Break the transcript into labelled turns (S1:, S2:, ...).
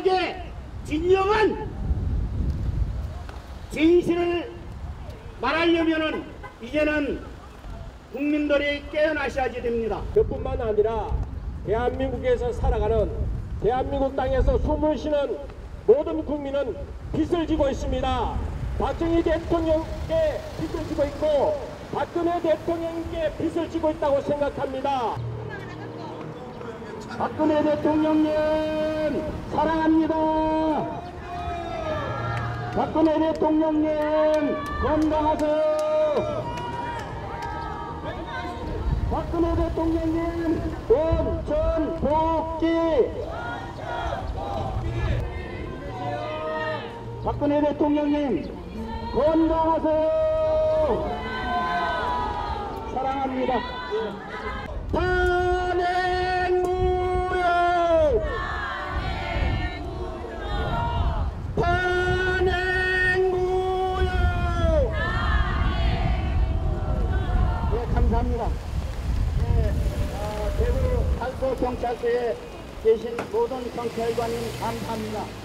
S1: 마지막에 진정한 진실을 말하려면은 이제는 국민들이 깨어나셔야지 됩니다.
S2: 그뿐만 아니라 대한민국에서 살아가는 대한민국 땅에서 숨을 쉬는 모든 국민은 빚을 지고 있습니다. 박정희 대통령께 빚을 지고 있고 박근혜 대통령께 빚을 지고 있다고 생각합니다.
S1: 박근혜 대통령님 사랑합니다. 박근혜 대통령님 건강하세요. 박근혜 대통령님 온천 복귀. 박근혜 대통령님 건강하세요. 사랑합니다. 탄핵무효! 탄핵무효! 네, 감사합니다. 네, 대구 달서경찰서에 계신 모든 경찰관님 감사합니다.